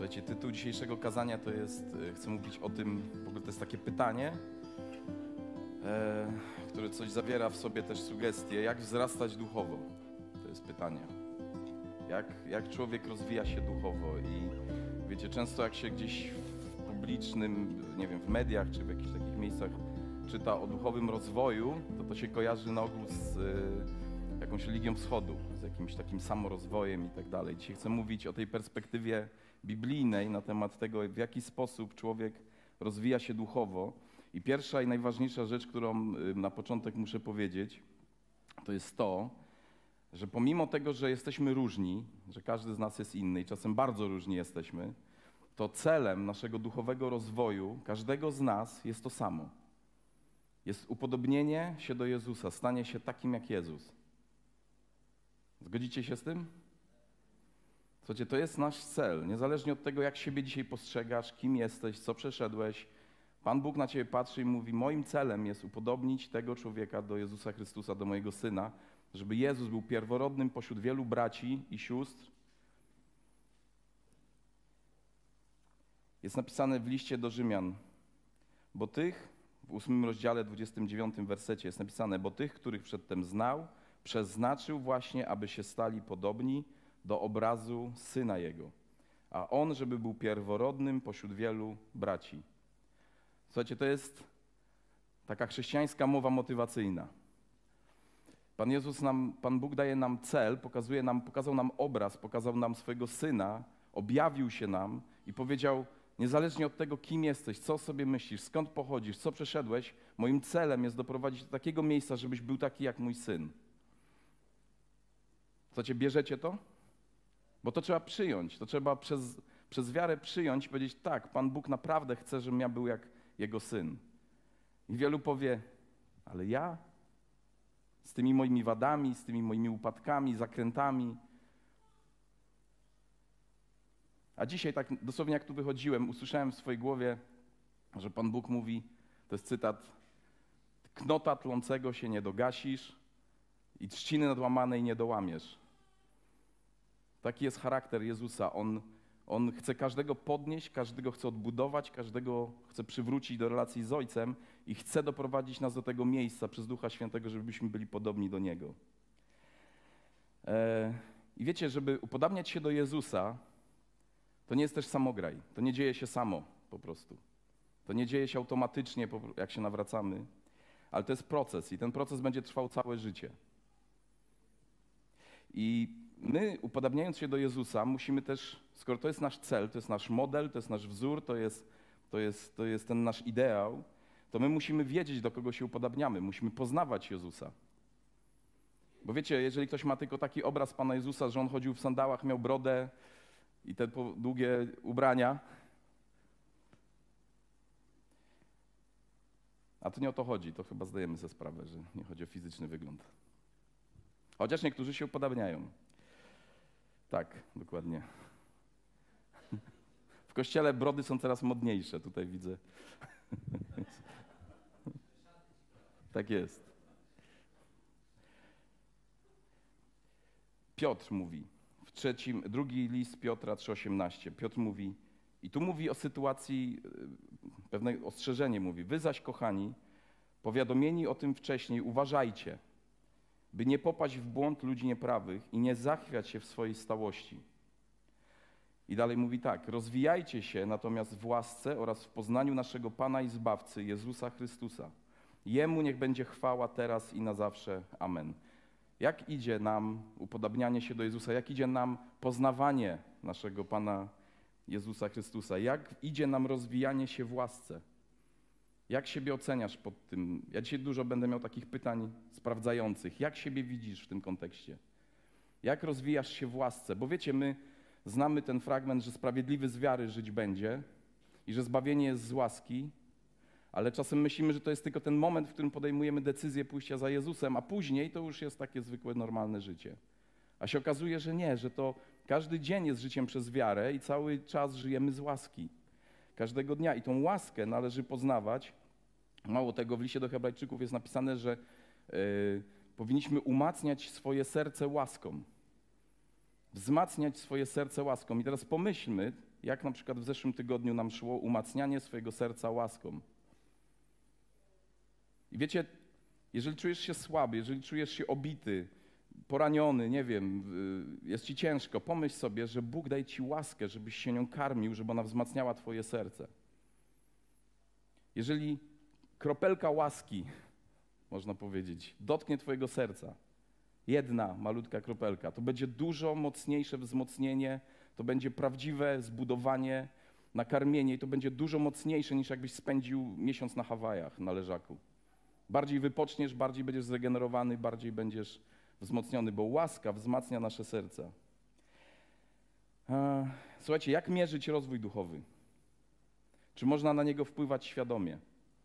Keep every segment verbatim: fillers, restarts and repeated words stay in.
Słuchajcie, tytuł dzisiejszego kazania to jest, chcę mówić o tym, w ogóle to jest takie pytanie, e, które coś zawiera w sobie też sugestie, jak wzrastać duchowo. To jest pytanie. Jak, jak człowiek rozwija się duchowo i wiecie, często jak się gdzieś w publicznym, nie wiem, w mediach czy w jakichś takich miejscach czyta o duchowym rozwoju, to to się kojarzy na ogół z e, jakąś religią wschodu, z jakimś takim samorozwojem i tak dalej. Dzisiaj chcę mówić o tej perspektywie biblijnej na temat tego, w jaki sposób człowiek rozwija się duchowo. I pierwsza i najważniejsza rzecz, którą na początek muszę powiedzieć, to jest to, że pomimo tego, że jesteśmy różni, że każdy z nas jest inny i czasem bardzo różni jesteśmy, to celem naszego duchowego rozwoju, każdego z nas jest to samo. Jest upodobnienie się do Jezusa, stanie się takim jak Jezus. Zgodzicie się z tym? Słuchajcie, to jest nasz cel. Niezależnie od tego, jak siebie dzisiaj postrzegasz, kim jesteś, co przeszedłeś, Pan Bóg na ciebie patrzy i mówi, moim celem jest upodobnić tego człowieka do Jezusa Chrystusa, do mojego Syna, żeby Jezus był pierworodnym pośród wielu braci i sióstr. Jest napisane w liście do Rzymian, bo tych, w ósmym rozdziale, dwudziestym dziewiątym wersecie jest napisane, bo tych, których przedtem znał, przeznaczył właśnie, aby się stali podobni do obrazu Syna Jego, a On, żeby był pierworodnym pośród wielu braci. Słuchajcie, to jest taka chrześcijańska mowa motywacyjna. Pan Jezus nam, Pan Bóg daje nam cel, pokazuje nam, pokazał nam obraz, pokazał nam swojego Syna, objawił się nam i powiedział, niezależnie od tego, kim jesteś, co sobie myślisz, skąd pochodzisz, co przeszedłeś, moim celem jest doprowadzić do takiego miejsca, żebyś był taki jak mój Syn. Słuchajcie, bierzecie to? Bo to trzeba przyjąć, to trzeba przez, przez wiarę przyjąć i powiedzieć, tak, Pan Bóg naprawdę chce, żebym ja był jak Jego Syn. I wielu powie, ale ja? Z tymi moimi wadami, z tymi moimi upadkami, zakrętami. A dzisiaj tak dosłownie jak tu wychodziłem, usłyszałem w swojej głowie, że Pan Bóg mówi, to jest cytat, knota tlącego się nie dogasisz i trzciny nadłamanej nie dołamiesz. Taki jest charakter Jezusa. On, on chce każdego podnieść, każdego chce odbudować, każdego chce przywrócić do relacji z Ojcem i chce doprowadzić nas do tego miejsca przez Ducha Świętego, żebyśmy byli podobni do Niego. E, I wiecie, żeby upodabniać się do Jezusa, to nie jest też samograj. To nie dzieje się samo po prostu. To nie dzieje się automatycznie, jak się nawracamy, ale to jest proces i ten proces będzie trwał całe życie. I my, upodabniając się do Jezusa, musimy też, skoro to jest nasz cel, to jest nasz model, to jest nasz wzór, to jest, to jest, to jest ten nasz ideał, to my musimy wiedzieć, do kogo się upodabniamy. Musimy poznawać Jezusa. Bo wiecie, jeżeli ktoś ma tylko taki obraz Pana Jezusa, że On chodził w sandałach, miał brodę i te długie ubrania, a to nie o to chodzi, to chyba zdajemy sobie sprawę, że nie chodzi o fizyczny wygląd. Chociaż niektórzy się upodabniają. Tak, dokładnie. W kościele brody są coraz modniejsze, tutaj widzę. Tak jest. Piotr mówi, w trzecim, drugi list Piotra trzy osiemnaście. Piotr mówi, i tu mówi o sytuacji, pewne ostrzeżenie mówi, wy zaś, kochani, powiadomieni o tym wcześniej, uważajcie, by nie popaść w błąd ludzi nieprawych i nie zachwiać się w swojej stałości. I dalej mówi tak, rozwijajcie się natomiast w łasce oraz w poznaniu naszego Pana i Zbawcy, Jezusa Chrystusa. Jemu niech będzie chwała teraz i na zawsze. Amen. Jak idzie nam upodabnianie się do Jezusa? Jak idzie nam poznawanie naszego Pana Jezusa Chrystusa? Jak idzie nam rozwijanie się w łasce? Jak siebie oceniasz pod tym? Ja dzisiaj dużo będę miał takich pytań sprawdzających. Jak siebie widzisz w tym kontekście? Jak rozwijasz się w łasce? Bo wiecie, my znamy ten fragment, że sprawiedliwy z wiary żyć będzie i że zbawienie jest z łaski, ale czasem myślimy, że to jest tylko ten moment, w którym podejmujemy decyzję pójścia za Jezusem, a później to już jest takie zwykłe, normalne życie. A się okazuje, że nie, że to każdy dzień jest życiem przez wiarę i cały czas żyjemy z łaski. Każdego dnia. I tą łaskę należy poznawać. Mało tego, w liście do Hebrajczyków jest napisane, że yy, powinniśmy umacniać swoje serce łaską. Wzmacniać swoje serce łaską. I teraz pomyślmy, jak na przykład w zeszłym tygodniu nam szło umacnianie swojego serca łaską. I wiecie, jeżeli czujesz się słaby, jeżeli czujesz się obity, poraniony, nie wiem, jest ci ciężko, pomyśl sobie, że Bóg daje ci łaskę, żebyś się nią karmił, żeby ona wzmacniała twoje serce. Jeżeli kropelka łaski, można powiedzieć, dotknie twojego serca, jedna malutka kropelka, to będzie dużo mocniejsze wzmocnienie, to będzie prawdziwe zbudowanie, nakarmienie i to będzie dużo mocniejsze niż jakbyś spędził miesiąc na Hawajach, na leżaku. Bardziej wypoczniesz, bardziej będziesz zregenerowany, bardziej będziesz wzmocniony, bo łaska wzmacnia nasze serca. Słuchajcie, jak mierzyć rozwój duchowy? Czy można na niego wpływać świadomie?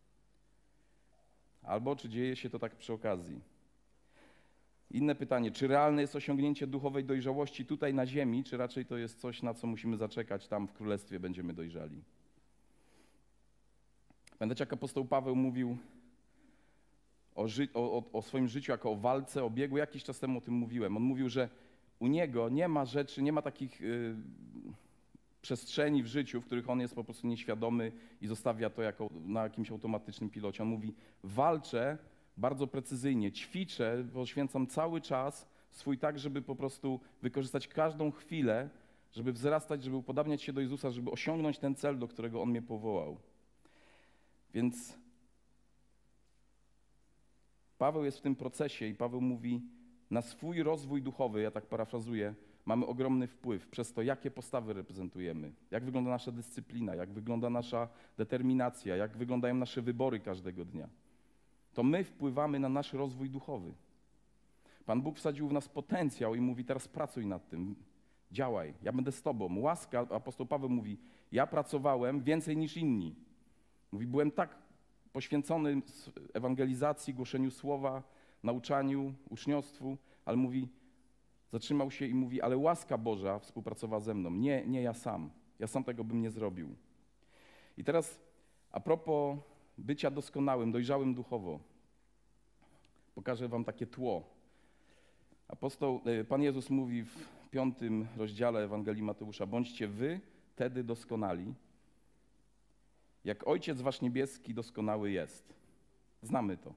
Albo czy dzieje się to tak przy okazji? Inne pytanie, czy realne jest osiągnięcie duchowej dojrzałości tutaj na ziemi, czy raczej to jest coś, na co musimy zaczekać, tam w Królestwie będziemy dojrzali? Pamiętacie, jak apostoł Paweł mówił o, ży- o, o swoim życiu jako o walce, o biegu? Jakiś czas temu o tym mówiłem. On mówił, że u niego nie ma rzeczy, nie ma takich yy, przestrzeni w życiu, w których on jest po prostu nieświadomy i zostawia to jako na jakimś automatycznym pilocie. On mówi, walczę bardzo precyzyjnie, ćwiczę, poświęcam cały czas swój tak, żeby po prostu wykorzystać każdą chwilę, żeby wzrastać, żeby upodabniać się do Jezusa, żeby osiągnąć ten cel, do którego On mnie powołał. Więc Paweł jest w tym procesie i Paweł mówi, na swój rozwój duchowy, ja tak parafrazuję, mamy ogromny wpływ przez to, jakie postawy reprezentujemy, jak wygląda nasza dyscyplina, jak wygląda nasza determinacja, jak wyglądają nasze wybory każdego dnia. To my wpływamy na nasz rozwój duchowy. Pan Bóg wsadził w nas potencjał i mówi, teraz pracuj nad tym, działaj, ja będę z tobą. Łaska, apostoł Paweł mówi, ja pracowałem więcej niż inni. Mówi, byłem tak poświęcony ewangelizacji, głoszeniu słowa, nauczaniu, uczniostwu, ale mówi, zatrzymał się i mówi, ale łaska Boża współpracowała ze mną, nie, nie ja sam. Ja sam tego bym nie zrobił. I teraz a propos bycia doskonałym, dojrzałym duchowo, pokażę wam takie tło. Apostoł, Pan Jezus mówi w piątym rozdziale Ewangelii Mateusza, bądźcie wy tedy doskonali, jak Ojciec wasz niebieski doskonały jest. Znamy to.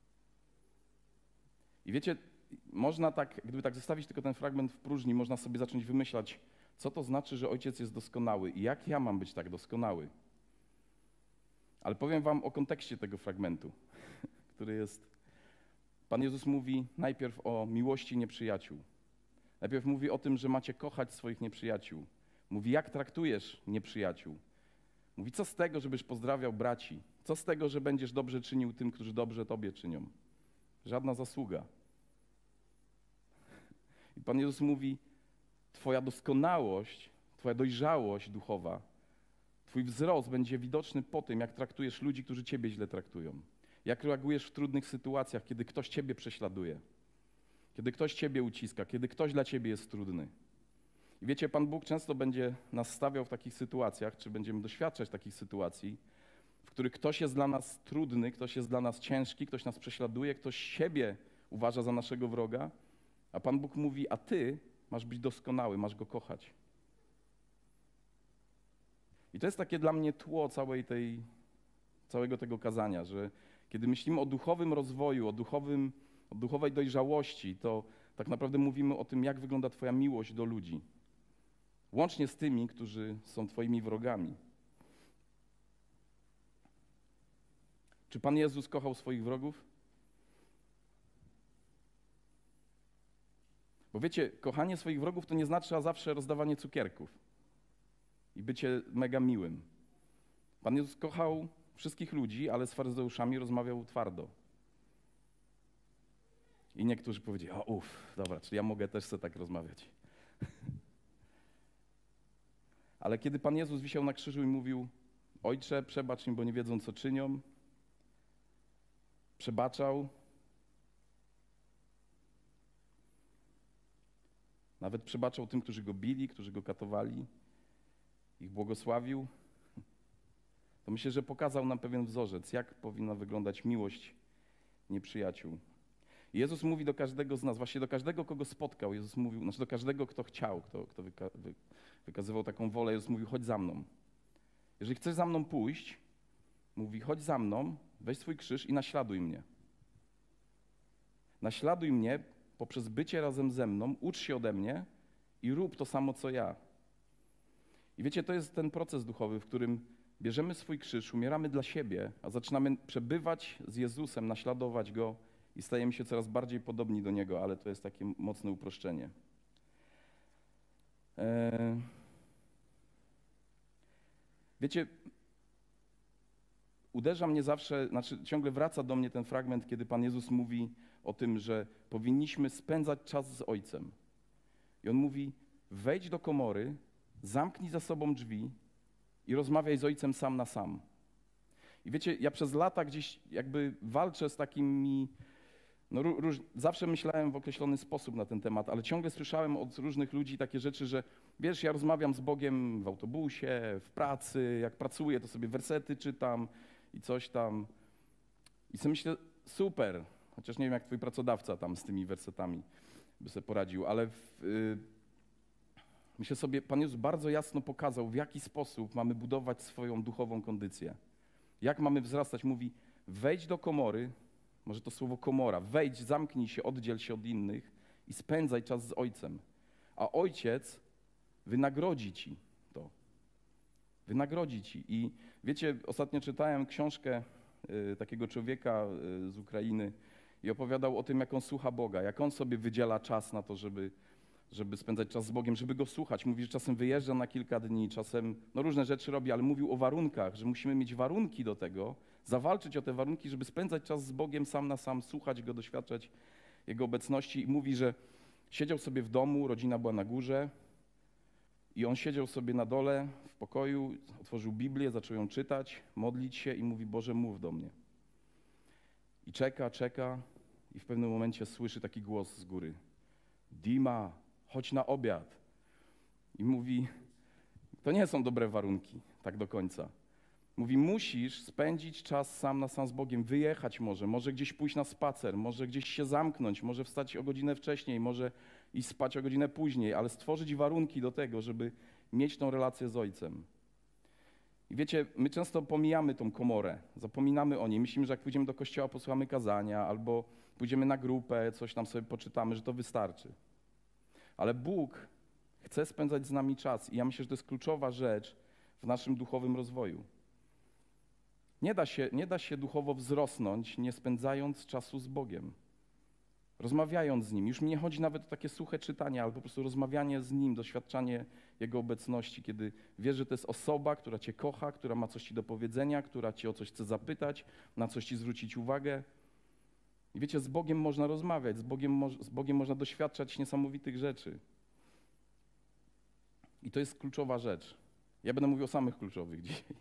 I wiecie, można tak, gdyby tak zostawić tylko ten fragment w próżni, można sobie zacząć wymyślać, co to znaczy, że Ojciec jest doskonały i jak ja mam być tak doskonały. Ale powiem wam o kontekście tego fragmentu, który jest... Pan Jezus mówi najpierw o miłości nieprzyjaciół. Najpierw mówi o tym, że macie kochać swoich nieprzyjaciół. Mówi, jak traktujesz nieprzyjaciół. Mówi, co z tego, żebyś pozdrawiał braci? Co z tego, że będziesz dobrze czynił tym, którzy dobrze tobie czynią? Żadna zasługa. I Pan Jezus mówi, twoja doskonałość, twoja dojrzałość duchowa, twój wzrost będzie widoczny po tym, jak traktujesz ludzi, którzy ciebie źle traktują. Jak reagujesz w trudnych sytuacjach, kiedy ktoś ciebie prześladuje, kiedy ktoś ciebie uciska, kiedy ktoś dla ciebie jest trudny. I wiecie, Pan Bóg często będzie nas stawiał w takich sytuacjach, czy będziemy doświadczać takich sytuacji, w których ktoś jest dla nas trudny, ktoś jest dla nas ciężki, ktoś nas prześladuje, ktoś siebie uważa za naszego wroga, a Pan Bóg mówi, a ty masz być doskonały, masz go kochać. I to jest takie dla mnie tło całej tej, całego tego kazania, że kiedy myślimy o duchowym rozwoju, o, duchowym, o duchowej dojrzałości, to tak naprawdę mówimy o tym, jak wygląda twoja miłość do ludzi. Łącznie z tymi, którzy są twoimi wrogami. Czy Pan Jezus kochał swoich wrogów? Bo wiecie, kochanie swoich wrogów to nie znaczy zawsze rozdawanie cukierków i bycie mega miłym. Pan Jezus kochał wszystkich ludzi, ale z faryzeuszami rozmawiał twardo. I niektórzy powiedzieli, o uff, dobra, czyli ja mogę też sobie tak rozmawiać. Ale kiedy Pan Jezus wisiał na krzyżu i mówił, Ojcze, przebacz im, bo nie wiedzą, co czynią, przebaczał, nawet przebaczał tym, którzy go bili, którzy go katowali, ich błogosławił, to myślę, że pokazał nam pewien wzorzec, jak powinna wyglądać miłość nieprzyjaciół. Jezus mówi do każdego z nas, właśnie do każdego, kogo spotkał. Jezus mówił, znaczy do każdego, kto chciał, kto, kto wyka wy wykazywał taką wolę. Jezus mówił, chodź za mną. Jeżeli chcesz za mną pójść, mówi, chodź za mną, weź swój krzyż i naśladuj mnie. Naśladuj mnie poprzez bycie razem ze mną, ucz się ode mnie i rób to samo, co ja. I wiecie, to jest ten proces duchowy, w którym bierzemy swój krzyż, umieramy dla siebie, a zaczynamy przebywać z Jezusem, naśladować Go i stajemy się coraz bardziej podobni do Niego, ale to jest takie mocne uproszczenie. Eee... Wiecie, uderza mnie zawsze, znaczy ciągle wraca do mnie ten fragment, kiedy Pan Jezus mówi o tym, że powinniśmy spędzać czas z Ojcem. I On mówi, wejdź do komory, zamknij za sobą drzwi i rozmawiaj z Ojcem sam na sam. I wiecie, ja przez lata gdzieś jakby walczę z takimi, no róż, zawsze myślałem w określony sposób na ten temat, ale ciągle słyszałem od różnych ludzi takie rzeczy, że wiesz, ja rozmawiam z Bogiem w autobusie, w pracy, jak pracuję, to sobie wersety czytam i coś tam. I sobie myślę, super, chociaż nie wiem, jak twój pracodawca tam z tymi wersetami by sobie poradził, ale w, yy, myślę sobie, Pan Jezus bardzo jasno pokazał, w jaki sposób mamy budować swoją duchową kondycję. Jak mamy wzrastać. Mówi, wejdź do komory, może to słowo komora, wejdź, zamknij się, oddziel się od innych i spędzaj czas z Ojcem. A Ojciec wynagrodzi ci to. Wynagrodzi ci. I wiecie, ostatnio czytałem książkę y, takiego człowieka y, z Ukrainy i opowiadał o tym, jak on słucha Boga, jak on sobie wydziela czas na to, żeby, żeby spędzać czas z Bogiem, żeby Go słuchać. Mówi, że czasem wyjeżdża na kilka dni, czasem no, różne rzeczy robi, ale mówił o warunkach, że musimy mieć warunki do tego, zawalczyć o te warunki, żeby spędzać czas z Bogiem sam na sam, słuchać Go, doświadczać Jego obecności. I mówi, że siedział sobie w domu, rodzina była na górze i on siedział sobie na dole w pokoju, otworzył Biblię, zaczął ją czytać, modlić się i mówi, Boże, mów do mnie. I czeka, czeka i w pewnym momencie słyszy taki głos z góry. Dima, chodź na obiad. I mówi, to nie są dobre warunki, tak do końca. Mówi, musisz spędzić czas sam na sam z Bogiem, wyjechać może, może gdzieś pójść na spacer, może gdzieś się zamknąć, może wstać o godzinę wcześniej, może iść spać o godzinę później, ale stworzyć warunki do tego, żeby mieć tą relację z Ojcem. I wiecie, my często pomijamy tą komorę, zapominamy o niej. Myślimy, że jak pójdziemy do kościoła, posłuchamy kazania, albo pójdziemy na grupę, coś tam sobie poczytamy, że to wystarczy. Ale Bóg chce spędzać z nami czas i ja myślę, że to jest kluczowa rzecz w naszym duchowym rozwoju. Nie da się, nie da się duchowo wzrosnąć, nie spędzając czasu z Bogiem. Rozmawiając z Nim. Już mi nie chodzi nawet o takie suche czytanie, ale po prostu rozmawianie z Nim, doświadczanie Jego obecności, kiedy wiesz, że to jest osoba, która Cię kocha, która ma coś Ci do powiedzenia, która Cię o coś chce zapytać, na coś Ci zwrócić uwagę. I wiecie, z Bogiem można rozmawiać, z Bogiem, z Bogiem można doświadczać niesamowitych rzeczy. I to jest kluczowa rzecz. Ja będę mówił o samych kluczowych dzisiaj.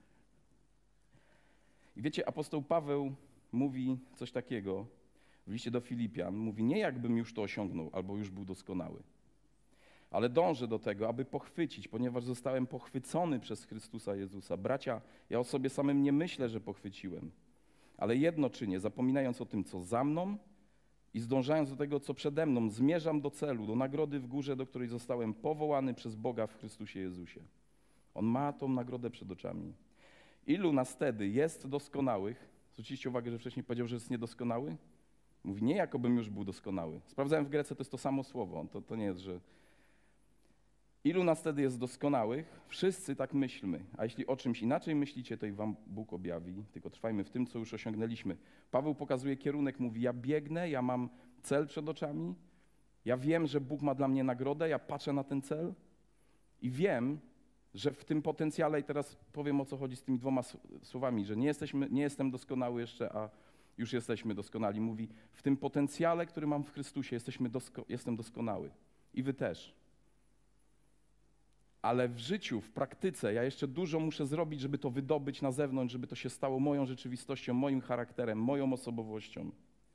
I wiecie, apostoł Paweł mówi coś takiego w liście do Filipian. Mówi, nie jakbym już to osiągnął, albo już był doskonały, ale dążę do tego, aby pochwycić, ponieważ zostałem pochwycony przez Chrystusa Jezusa. Bracia, ja o sobie samym nie myślę, że pochwyciłem, ale jedno czynię, zapominając o tym, co za mną i zdążając do tego, co przede mną, zmierzam do celu, do nagrody w górze, do której zostałem powołany przez Boga w Chrystusie Jezusie. On ma tą nagrodę przed oczami. Ilu nas wtedy jest doskonałych? Zwróciliście uwagę, że wcześniej powiedział, że jest niedoskonały? Mówi, nie jakobym już był doskonały. Sprawdzałem w Grece, to jest to samo słowo. To, to nie jest, że... Ilu nas wtedy jest doskonałych? Wszyscy tak myślmy. A jeśli o czymś inaczej myślicie, to i wam Bóg objawi. Tylko trwajmy w tym, co już osiągnęliśmy. Paweł pokazuje kierunek, mówi, ja biegnę, ja mam cel przed oczami. Ja wiem, że Bóg ma dla mnie nagrodę, ja patrzę na ten cel i wiem, że w tym potencjale, i teraz powiem, o co chodzi z tymi dwoma słowami, że nie, jesteśmy, nie jestem doskonały jeszcze, a już jesteśmy doskonali. Mówi, w tym potencjale, który mam w Chrystusie, jesteśmy dosko jestem doskonały. I wy też. Ale w życiu, w praktyce ja jeszcze dużo muszę zrobić, żeby to wydobyć na zewnątrz, żeby to się stało moją rzeczywistością, moim charakterem, moją osobowością.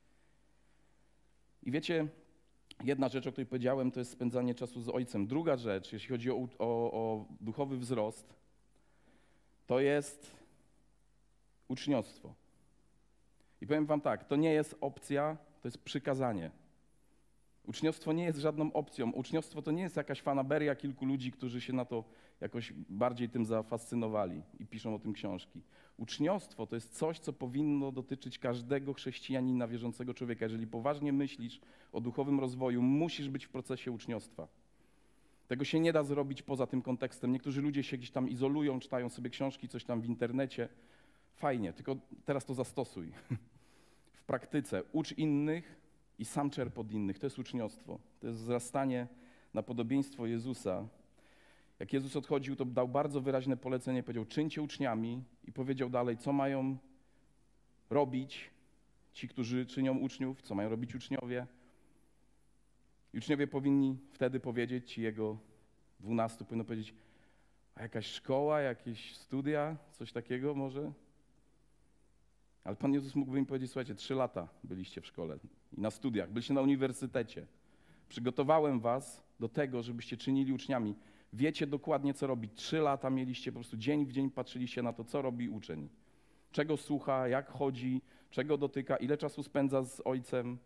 I wiecie, jedna rzecz, o której powiedziałem, to jest spędzanie czasu z Ojcem. Druga rzecz, jeśli chodzi o, o, o duchowy wzrost, to jest uczniostwo. I powiem wam tak, to nie jest opcja, to jest przykazanie. Uczniostwo nie jest żadną opcją. Uczniostwo to nie jest jakaś fanaberia kilku ludzi, którzy się na to jakoś bardziej tym zafascynowali i piszą o tym książki. Uczniostwo to jest coś, co powinno dotyczyć każdego chrześcijanina, wierzącego człowieka. Jeżeli poważnie myślisz o duchowym rozwoju, musisz być w procesie uczniostwa. Tego się nie da zrobić poza tym kontekstem. Niektórzy ludzie się gdzieś tam izolują, czytają sobie książki, coś tam w internecie. Fajnie, tylko teraz to zastosuj. W praktyce ucz innych i sam czerp od innych. To jest uczniostwo. To jest wzrastanie na podobieństwo Jezusa. Jak Jezus odchodził, to dał bardzo wyraźne polecenie. Powiedział, czyńcie uczniami i powiedział dalej, co mają robić ci, którzy czynią uczniów, co mają robić uczniowie. I uczniowie powinni wtedy powiedzieć, ci jego dwunastu powinno powiedzieć, a jakaś szkoła, jakieś studia, coś takiego może? Ale Pan Jezus mógłby im powiedzieć, słuchajcie, trzy lata byliście w szkole i na studiach, byliście na uniwersytecie. Przygotowałem was do tego, żebyście czynili uczniami. Wiecie dokładnie, co robić. Trzy lata mieliście, po prostu dzień w dzień patrzyliście na to, co robi uczeń. Czego słucha, jak chodzi, czego dotyka, ile czasu spędza z ojcem.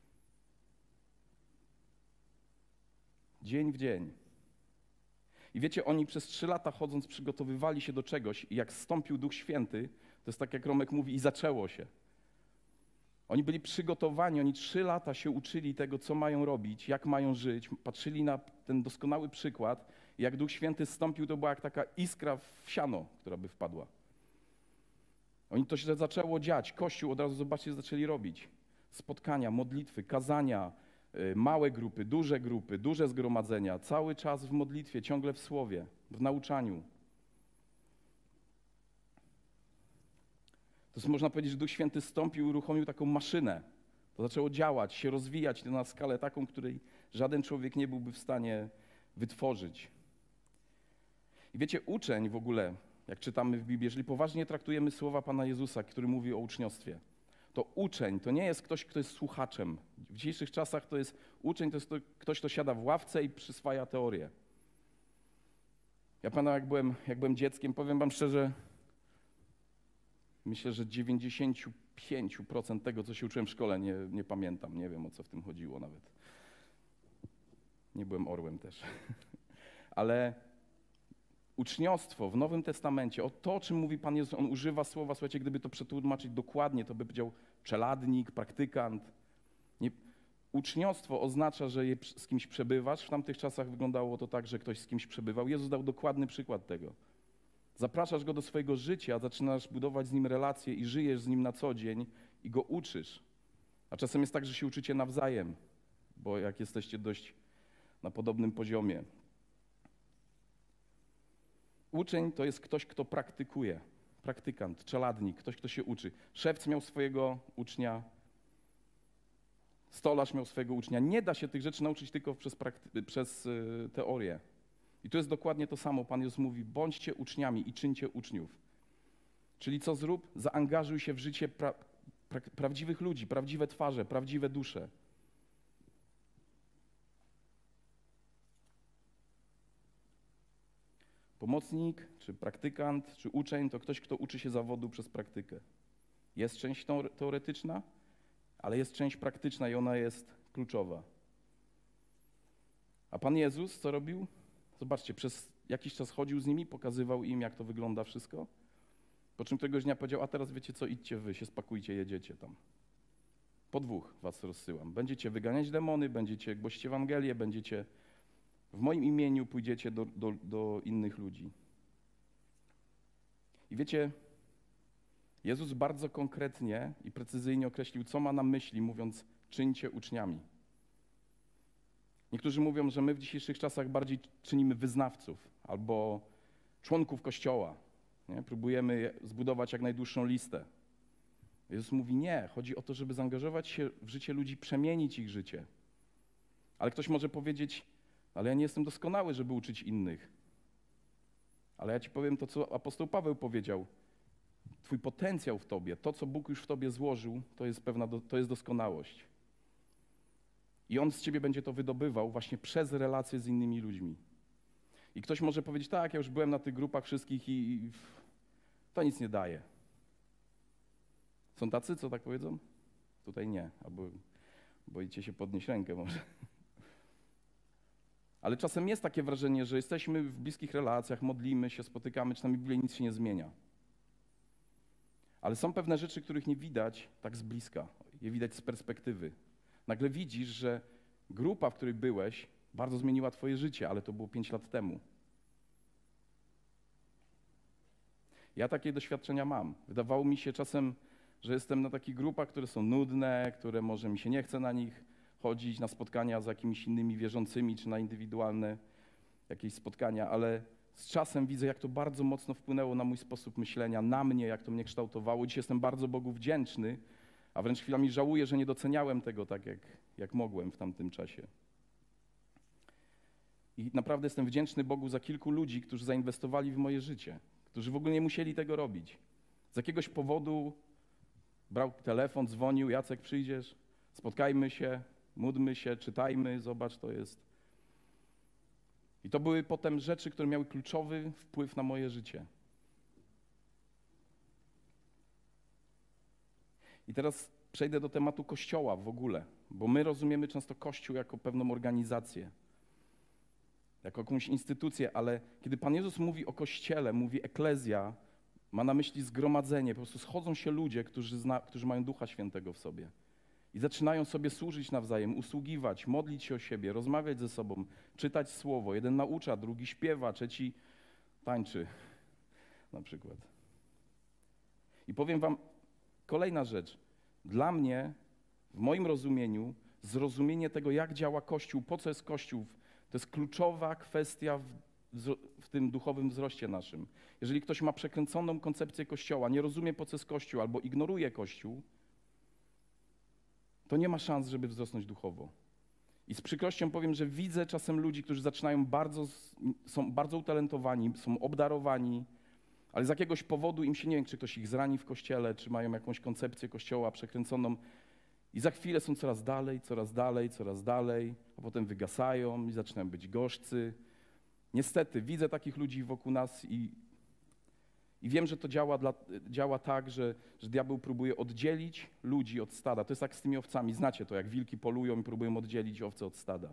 Dzień w dzień. I wiecie, oni przez trzy lata chodząc przygotowywali się do czegoś i jak zstąpił Duch Święty, to jest tak jak Romek mówi, i zaczęło się. Oni byli przygotowani, oni trzy lata się uczyli tego, co mają robić, jak mają żyć, patrzyli na ten doskonały przykład i jak Duch Święty zstąpił, to była jak taka iskra w siano, która by wpadła. Oni to się zaczęło dziać, Kościół od razu, zobaczcie, zaczęli robić. Spotkania, modlitwy, kazania, małe grupy, duże grupy, duże zgromadzenia, cały czas w modlitwie, ciągle w słowie, w nauczaniu. To jest, można powiedzieć, że Duch Święty zstąpił i uruchomił taką maszynę. To zaczęło działać, się rozwijać na skalę taką, której żaden człowiek nie byłby w stanie wytworzyć. I wiecie, uczeń w ogóle, jak czytamy w Biblii, jeżeli poważnie traktujemy słowa Pana Jezusa, który mówi o uczniostwie, to uczeń to nie jest ktoś, kto jest słuchaczem. W dzisiejszych czasach to jest uczeń, to jest to, ktoś, kto siada w ławce i przyswaja teorię. Ja Pana, jak byłem, jak byłem dzieckiem, powiem wam szczerze, myślę, że dziewięćdziesiąt pięć procent tego, co się uczyłem w szkole, nie, nie pamiętam. Nie wiem, o co w tym chodziło nawet. Nie byłem orłem też. Ale uczniostwo w Nowym Testamencie, o to, o czym mówi Pan Jezus, On używa słowa, słuchajcie, gdyby to przetłumaczyć dokładnie, to by powiedział czeladnik, praktykant. Nie, uczniostwo oznacza, że je, z kimś przebywasz. W tamtych czasach wyglądało to tak, że ktoś z kimś przebywał. Jezus dał dokładny przykład tego. Zapraszasz go do swojego życia, zaczynasz budować z nim relacje i żyjesz z nim na co dzień i go uczysz. A czasem jest tak, że się uczycie nawzajem, bo jak jesteście dość na podobnym poziomie. Uczeń to jest ktoś, kto praktykuje. Praktykant, czeladnik, ktoś, kto się uczy. Szewc miał swojego ucznia, stolarz miał swojego ucznia. Nie da się tych rzeczy nauczyć tylko przez, prakty- przez yy, teorię. I to jest dokładnie to samo. Pan Jezus mówi, bądźcie uczniami i czyńcie uczniów. Czyli co zrób? Zaangażuj się w życie pra- pra- prawdziwych ludzi, prawdziwe twarze, prawdziwe dusze. Pomocnik, czy praktykant, czy uczeń to ktoś, kto uczy się zawodu przez praktykę. Jest część teoretyczna, ale jest część praktyczna i ona jest kluczowa. A Pan Jezus co robił? Zobaczcie, przez jakiś czas chodził z nimi, pokazywał im, jak to wygląda wszystko. Po czym któregoś dnia powiedział, a teraz wiecie co, idźcie wy, się spakujcie, jedziecie tam. Po dwóch was rozsyłam. Będziecie wyganiać demony, będziecie głosić Ewangelię, będziecie w moim imieniu pójdziecie do, do, do innych ludzi. I wiecie, Jezus bardzo konkretnie i precyzyjnie określił, co ma na myśli, mówiąc, czyńcie uczniami. Niektórzy mówią, że my w dzisiejszych czasach bardziej czynimy wyznawców albo członków Kościoła. Nie? Próbujemy zbudować jak najdłuższą listę. Jezus mówi nie, chodzi o to, żeby zaangażować się w życie ludzi, przemienić ich życie. Ale ktoś może powiedzieć, ale ja nie jestem doskonały, żeby uczyć innych. Ale ja ci powiem to, co apostoł Paweł powiedział. Twój potencjał w tobie, to, co Bóg już w tobie złożył, to jest pewna, to jest doskonałość. I On z ciebie będzie to wydobywał właśnie przez relacje z innymi ludźmi. I ktoś może powiedzieć, tak, ja już byłem na tych grupach wszystkich i, i to nic nie daje. Są tacy, co tak powiedzą? Tutaj nie. Albo Boicie się podnieść rękę może. Ale czasem jest takie wrażenie, że jesteśmy w bliskich relacjach, modlimy się, spotykamy, czytamy Biblię, nic się nie zmienia. Ale są pewne rzeczy, których nie widać tak z bliska, je widać z perspektywy. Nagle widzisz, że grupa, w której byłeś, bardzo zmieniła twoje życie, ale to było pięć lat temu. Ja takie doświadczenia mam. Wydawało mi się czasem, że jestem na takich grupach, które są nudne, które może mi się nie chce na nich chodzić, na spotkania z jakimiś innymi wierzącymi, czy na indywidualne jakieś spotkania, ale z czasem widzę, jak to bardzo mocno wpłynęło na mój sposób myślenia, na mnie, jak to mnie kształtowało. Dziś jestem bardzo Bogu wdzięczny, a wręcz chwilami żałuję, że nie doceniałem tego tak, jak, jak mogłem w tamtym czasie. I naprawdę jestem wdzięczny Bogu za kilku ludzi, którzy zainwestowali w moje życie, którzy w ogóle nie musieli tego robić. Z jakiegoś powodu brał telefon, dzwonił, Jacek, przyjdziesz, spotkajmy się, módlmy się, czytajmy, zobacz, to jest. I to były potem rzeczy, które miały kluczowy wpływ na moje życie. I teraz przejdę do tematu Kościoła w ogóle, bo my rozumiemy często Kościół jako pewną organizację, jako jakąś instytucję, ale kiedy Pan Jezus mówi o Kościele, mówi eklezja, ma na myśli zgromadzenie, po prostu schodzą się ludzie, którzy, zna, którzy mają Ducha Świętego w sobie i zaczynają sobie służyć nawzajem, usługiwać, modlić się o siebie, rozmawiać ze sobą, czytać Słowo. Jeden naucza, drugi śpiewa, trzeci tańczy na przykład. I powiem wam kolejna rzecz. Dla mnie, w moim rozumieniu, zrozumienie tego, jak działa Kościół, po co jest Kościół, to jest kluczowa kwestia w, w tym duchowym wzroście naszym. Jeżeli ktoś ma przekręconą koncepcję Kościoła, nie rozumie, po co jest Kościół, albo ignoruje Kościół, to nie ma szans, żeby wzrosnąć duchowo. I z przykrością powiem, że widzę czasem ludzi, którzy zaczynają bardzo, są bardzo utalentowani, są obdarowani, ale z jakiegoś powodu im się, nie wiem, czy ktoś ich zrani w Kościele, czy mają jakąś koncepcję Kościoła przekręconą i za chwilę są coraz dalej, coraz dalej, coraz dalej, a potem wygasają i zaczynają być gorzcy. Niestety widzę takich ludzi wokół nas i, i wiem, że to działa, dla, działa tak, że, że diabeł próbuje oddzielić ludzi od stada. To jest tak z tymi owcami. Znacie to, jak wilki polują i próbują oddzielić owce od stada.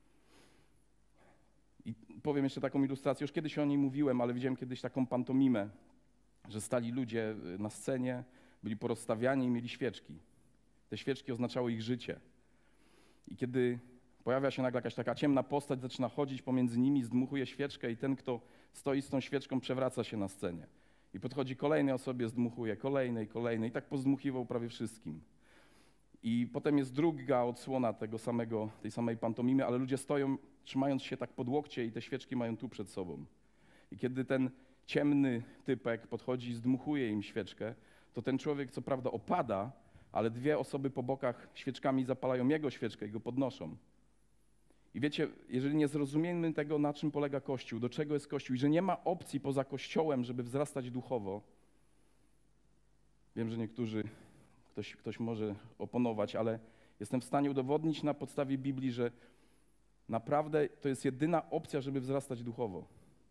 I powiem jeszcze taką ilustrację. Już kiedyś o niej mówiłem, ale widziałem kiedyś taką pantomimę, że stali ludzie na scenie, byli porozstawiani i mieli świeczki. Te świeczki oznaczały ich życie. I kiedy pojawia się nagle jakaś taka ciemna postać, zaczyna chodzić pomiędzy nimi, zdmuchuje świeczkę i ten, kto stoi z tą świeczką, przewraca się na scenie. I podchodzi kolejnej osobie, zdmuchuje, kolejnej, kolejnej. I tak pozdmuchiwał prawie wszystkim. I potem jest druga odsłona tego samego, tej samej pantomimy, ale ludzie stoją, trzymając się tak pod łokcie i te świeczki mają tu przed sobą. I kiedy ten ciemny typek podchodzi i zdmuchuje im świeczkę, to ten człowiek co prawda opada, ale dwie osoby po bokach świeczkami zapalają jego świeczkę i go podnoszą. I wiecie, jeżeli nie zrozumiemy tego, na czym polega Kościół, do czego jest Kościół i że nie ma opcji poza Kościołem, żeby wzrastać duchowo, wiem, że niektórzy, ktoś, ktoś może oponować, ale jestem w stanie udowodnić na podstawie Biblii, że naprawdę to jest jedyna opcja, żeby wzrastać duchowo.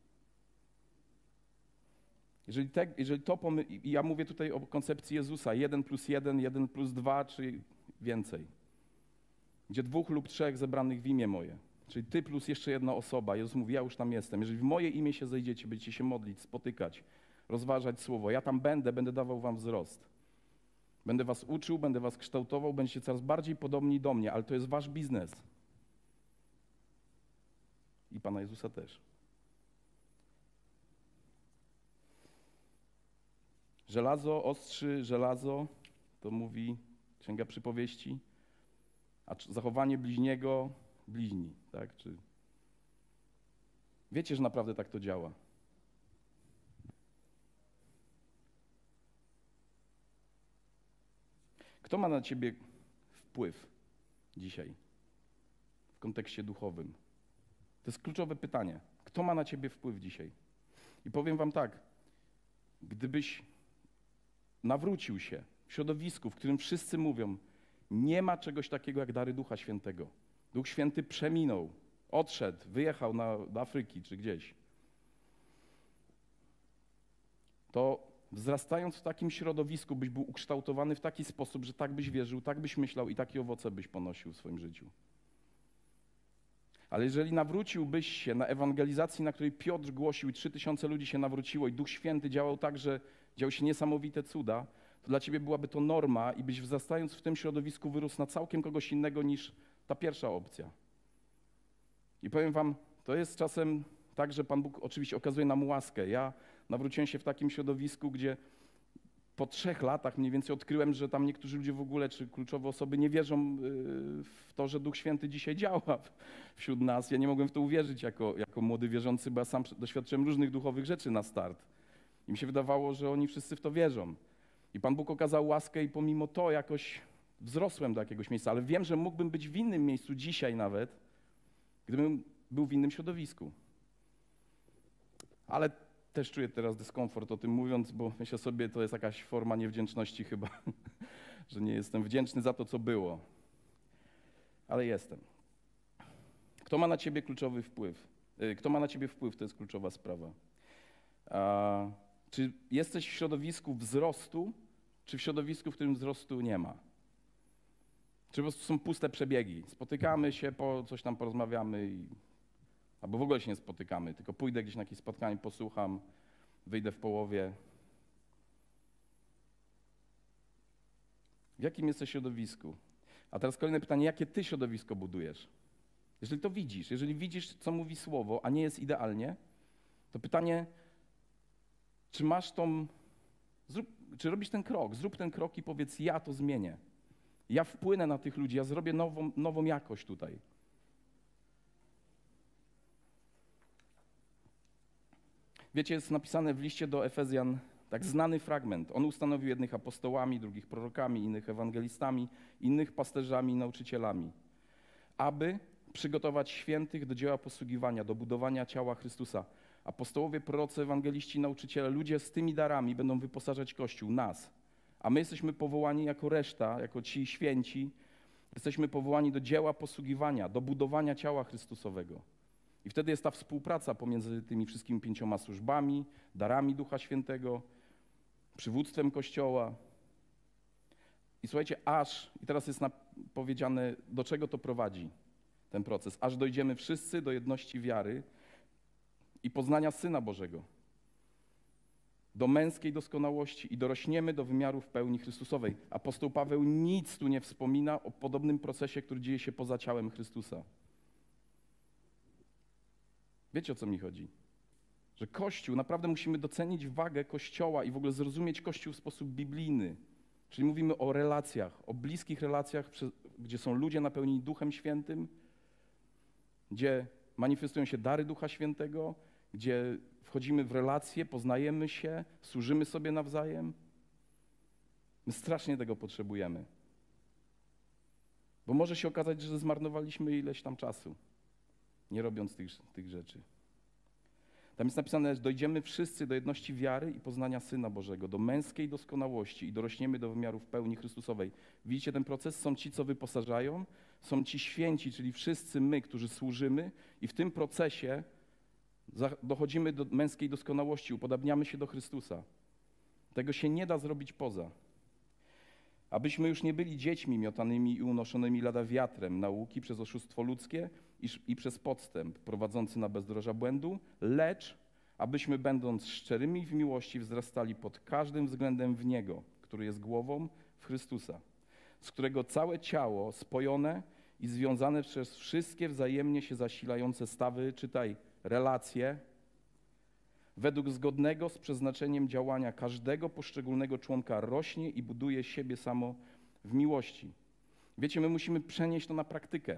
Jeżeli, te, jeżeli to pomy... I ja mówię tutaj o koncepcji Jezusa, jeden plus jeden, jeden plus dwa, czy więcej. Gdzie dwóch lub trzech zebranych w imię moje. Czyli ty plus jeszcze jedna osoba. Jezus mówi, ja już tam jestem. Jeżeli w moje imię się zejdziecie, będziecie się modlić, spotykać, rozważać Słowo, ja tam będę, będę dawał wam wzrost. Będę was uczył, będę was kształtował, będziecie coraz bardziej podobni do mnie, ale to jest wasz biznes. I Pana Jezusa też. Żelazo ostrzy żelazo, to mówi Księga Przypowieści, a zachowanie bliźniego bliźni, tak? Czy... Wiecie, że naprawdę tak to działa. Kto ma na ciebie wpływ dzisiaj w kontekście duchowym? To jest kluczowe pytanie. Kto ma na ciebie wpływ dzisiaj? I powiem wam tak, gdybyś nawrócił się w środowisku, w którym wszyscy mówią, nie ma czegoś takiego jak dary Ducha Świętego. Duch Święty przeminął, odszedł, wyjechał na, do Afryki czy gdzieś. To wzrastając w takim środowisku, byś był ukształtowany w taki sposób, że tak byś wierzył, tak byś myślał i takie owoce byś ponosił w swoim życiu. Ale jeżeli nawróciłbyś się na ewangelizacji, na której Piotr głosił i trzy tysiące ludzi się nawróciło i Duch Święty działał tak, że działy się niesamowite cuda, to dla ciebie byłaby to norma i byś wzrastając w tym środowisku wyrósł na całkiem kogoś innego niż ta pierwsza opcja. I powiem wam, to jest czasem tak, że Pan Bóg oczywiście okazuje nam łaskę. Ja nawróciłem się w takim środowisku, gdzie po trzech latach mniej więcej odkryłem, że tam niektórzy ludzie w ogóle, czy kluczowe osoby nie wierzą w to, że Duch Święty dzisiaj działa wśród nas. Ja nie mogłem w to uwierzyć jako, jako młody wierzący, bo ja sam doświadczyłem różnych duchowych rzeczy na start. I mi się wydawało, że oni wszyscy w to wierzą. I Pan Bóg okazał łaskę i pomimo to jakoś wzrosłem do jakiegoś miejsca. Ale wiem, że mógłbym być w innym miejscu dzisiaj nawet, gdybym był w innym środowisku. Ale też czuję teraz dyskomfort o tym mówiąc, bo myślę sobie, to jest jakaś forma niewdzięczności chyba, że nie jestem wdzięczny za to, co było. Ale jestem. Kto ma na ciebie kluczowy wpływ? Kto ma na ciebie wpływ, to jest kluczowa sprawa. A, czy jesteś w środowisku wzrostu, czy w środowisku, w którym wzrostu nie ma? Czy po prostu są puste przebiegi? Spotykamy się, po coś tam porozmawiamy i albo w ogóle się nie spotykamy, tylko pójdę gdzieś na jakieś spotkanie, posłucham, wyjdę w połowie. W jakim jesteś środowisku? A teraz kolejne pytanie, jakie ty środowisko budujesz? Jeżeli to widzisz, jeżeli widzisz, co mówi Słowo, a nie jest idealnie, to pytanie, czy masz tą, zrób, czy robisz ten krok, zrób ten krok i powiedz, ja to zmienię. Ja wpłynę na tych ludzi, ja zrobię nową, nową jakość tutaj. Wiecie, jest napisane w liście do Efezjan tak znany fragment. On ustanowił jednych apostołami, drugich prorokami, innych ewangelistami, innych pasterzami i nauczycielami, aby przygotować świętych do dzieła posługiwania, do budowania ciała Chrystusa. Apostołowie, prorocy, ewangeliści, nauczyciele, ludzie z tymi darami będą wyposażać Kościół, nas. A my jesteśmy powołani jako reszta, jako ci święci, jesteśmy powołani do dzieła posługiwania, do budowania ciała Chrystusowego. I wtedy jest ta współpraca pomiędzy tymi wszystkimi pięcioma służbami, darami Ducha Świętego, przywództwem Kościoła. I słuchajcie, aż, i teraz jest powiedziane, do czego to prowadzi ten proces, aż dojdziemy wszyscy do jedności wiary i poznania Syna Bożego, do męskiej doskonałości i dorośniemy do wymiaru w pełni Chrystusowej. Apostoł Paweł nic tu nie wspomina o podobnym procesie, który dzieje się poza ciałem Chrystusa. Wiecie, o co mi chodzi? Że Kościół, naprawdę musimy docenić wagę Kościoła i w ogóle zrozumieć Kościół w sposób biblijny. Czyli mówimy o relacjach, o bliskich relacjach, gdzie są ludzie napełnieni Duchem Świętym, gdzie manifestują się dary Ducha Świętego, gdzie wchodzimy w relacje, poznajemy się, służymy sobie nawzajem. My strasznie tego potrzebujemy. Bo może się okazać, że zmarnowaliśmy ileś tam czasu, nie robiąc tych, tych rzeczy. Tam jest napisane, że dojdziemy wszyscy do jedności wiary i poznania Syna Bożego, do męskiej doskonałości i dorośniemy do wymiaru w pełni Chrystusowej. Widzicie ten proces? Są ci, co wyposażają, są ci święci, czyli wszyscy my, którzy służymy i w tym procesie dochodzimy do męskiej doskonałości, upodabniamy się do Chrystusa. Tego się nie da zrobić poza. Abyśmy już nie byli dziećmi miotanymi i unoszonymi lada wiatrem nauki przez oszustwo ludzkie i, i przez podstęp prowadzący na bezdroża błędu, lecz abyśmy będąc szczerymi w miłości wzrastali pod każdym względem w Niego, który jest głową, w Chrystusa, z którego całe ciało spojone i związane przez wszystkie wzajemnie się zasilające stawy, czytaj, relacje, według zgodnego z przeznaczeniem działania każdego poszczególnego członka rośnie i buduje siebie samo w miłości. Wiecie, my musimy przenieść to na praktykę.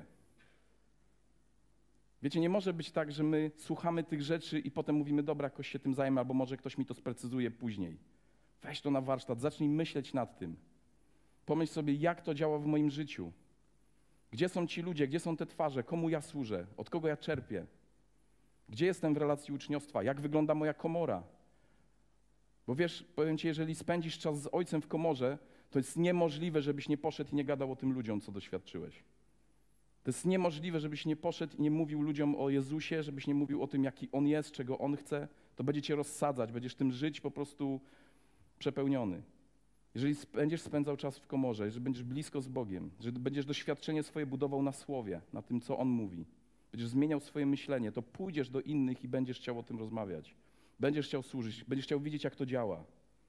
Wiecie, nie może być tak, że my słuchamy tych rzeczy i potem mówimy, dobra, jakoś się tym zajmę, albo może ktoś mi to sprecyzuje później. Weź to na warsztat, zacznij myśleć nad tym. Pomyśl sobie, jak to działa w moim życiu. Gdzie są ci ludzie, gdzie są te twarze, komu ja służę, od kogo ja czerpię. Gdzie jestem w relacji uczniostwa? Jak wygląda moja komora? Bo wiesz, powiem ci, jeżeli spędzisz czas z ojcem w komorze, to jest niemożliwe, żebyś nie poszedł i nie gadał o tym ludziom, co doświadczyłeś. To jest niemożliwe, żebyś nie poszedł i nie mówił ludziom o Jezusie, żebyś nie mówił o tym, jaki On jest, czego On chce. To będzie cię rozsadzać, będziesz tym żyć po prostu przepełniony. Jeżeli będziesz spędzał czas w komorze, jeżeli będziesz blisko z Bogiem, że będziesz doświadczenie swoje budował na Słowie, na tym, co On mówi, będziesz zmieniał swoje myślenie, to pójdziesz do innych i będziesz chciał o tym rozmawiać. Będziesz chciał służyć, będziesz chciał widzieć, jak to działa.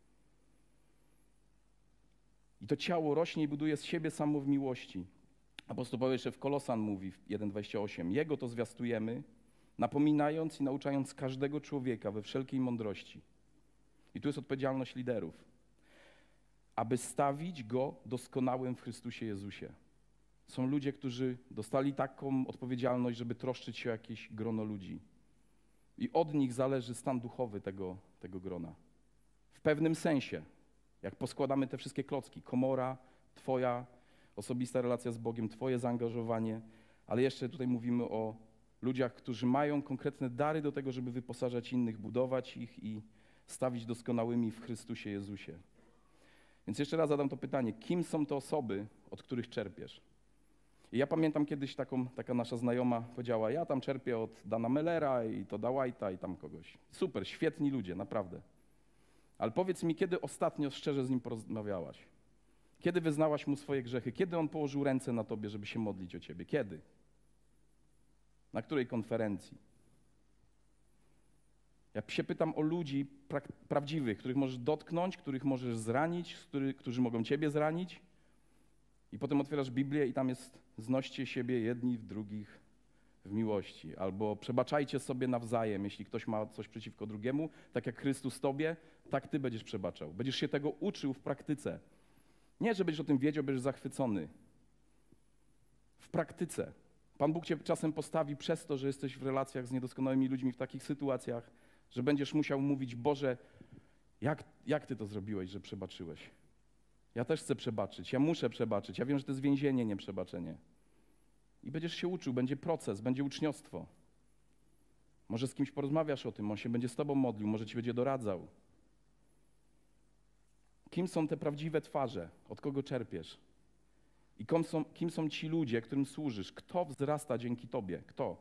I to ciało rośnie i buduje z siebie samo w miłości. Apostoł Paweł jeszcze w Kolosan mówi w jeden dwadzieścia osiem. Jego to zwiastujemy, napominając i nauczając każdego człowieka we wszelkiej mądrości. I tu jest odpowiedzialność liderów. Aby stawić go doskonałym w Chrystusie Jezusie. Są ludzie, którzy dostali taką odpowiedzialność, żeby troszczyć się o jakieś grono ludzi. I od nich zależy stan duchowy tego, tego grona. W pewnym sensie, jak poskładamy te wszystkie klocki, komora, twoja osobista relacja z Bogiem, twoje zaangażowanie, ale jeszcze tutaj mówimy o ludziach, którzy mają konkretne dary do tego, żeby wyposażać innych, budować ich i stawić doskonałymi w Chrystusie Jezusie. Więc jeszcze raz zadam to pytanie, kim są te osoby, od których czerpiesz? I ja pamiętam kiedyś taką, taka nasza znajoma powiedziała, ja tam czerpię od Dana Mellera i Toda White'a i tam kogoś. Super, świetni ludzie, naprawdę. Ale powiedz mi, kiedy ostatnio szczerze z nim porozmawiałaś? Kiedy wyznałaś mu swoje grzechy? Kiedy on położył ręce na tobie, żeby się modlić o ciebie? Kiedy? Na której konferencji? Ja się pytam o ludzi pra prawdziwych, których możesz dotknąć, których możesz zranić, który, którzy mogą ciebie zranić. I potem otwierasz Biblię i tam jest znoście siebie jedni w drugich w miłości. Albo przebaczajcie sobie nawzajem, jeśli ktoś ma coś przeciwko drugiemu, tak jak Chrystus tobie, tak ty będziesz przebaczał. Będziesz się tego uczył w praktyce. Nie, że będziesz o tym wiedział, będziesz zachwycony. W praktyce. Pan Bóg cię czasem postawi przez to, że jesteś w relacjach z niedoskonałymi ludźmi w takich sytuacjach, że będziesz musiał mówić, Boże, jak, jak Ty to zrobiłeś, że przebaczyłeś? Ja też chcę przebaczyć, ja muszę przebaczyć, ja wiem, że to jest więzienie, nie przebaczenie. I będziesz się uczył, będzie proces, będzie uczniostwo. Może z kimś porozmawiasz o tym, on się będzie z Tobą modlił, może Ci będzie doradzał. Kim są te prawdziwe twarze? Od kogo czerpiesz? I kim są, kim są ci ludzie, którym służysz? Kto wzrasta dzięki Tobie? Kto?